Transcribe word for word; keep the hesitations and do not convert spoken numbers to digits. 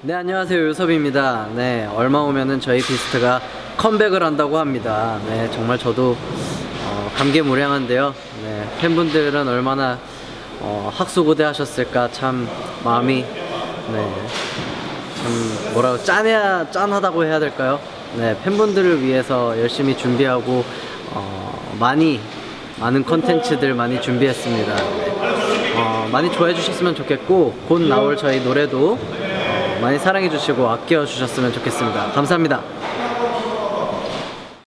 네, 안녕하세요, 요섭입니다. 네, 얼마 후면은 저희 비스트가 컴백을 한다고 합니다. 네, 정말 저도 어, 감개무량한데요. 네, 팬분들은 얼마나 어, 학수고대 하셨을까. 참 마음이 네, 참 뭐라고 짠해야 짠하다고 해야 될까요? 네, 팬분들을 위해서 열심히 준비하고 어, 많이 많은 컨텐츠들 많이 준비했습니다. 네, 어, 많이 좋아해 주셨으면 좋겠고, 곧 나올 저희 노래도 많이 사랑해 주시고 아껴 주셨으면 좋겠습니다. 감사합니다.